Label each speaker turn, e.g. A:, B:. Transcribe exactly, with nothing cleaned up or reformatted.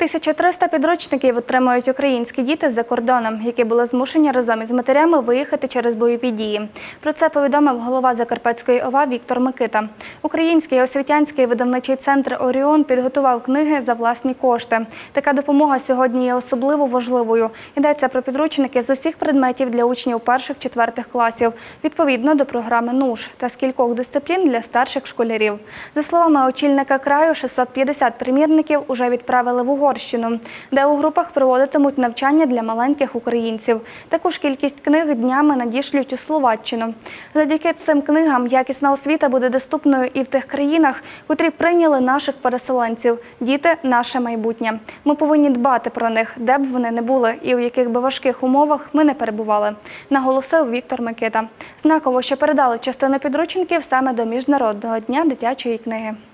A: тисяча триста підручників отримують українські діти за кордоном, які були змушені разом із матерями виїхати через бойові дії. Про це повідомив голова Закарпатської ОВА Віктор Микита. Український освітянський видавничий центр «Оріон» підготував книги за власні кошти. Така допомога сьогодні є особливо важливою. Йдеться про підручники з усіх предметів для учнів перших-четвертих класів, відповідно до програми НУШ та з кількох дисциплін для старших школярів. За словами очільника краю, шістсот п'ятдесят примірників уже відправили в Угорщину, де у групах проводитимуть навчання для маленьких українців. Таку ж кількість книг днями надішлють у Словаччину. Завдяки цим книгам якісна освіта буде доступною і в тих країнах, котрі прийняли наших переселенців. Діти – наше майбутнє. Ми повинні дбати про них, де б вони не були і у яких би важких умовах ми не перебували, наголосив Віктор Микита. Знаково, що передали частину підручників саме до Міжнародного дня дитячої книги.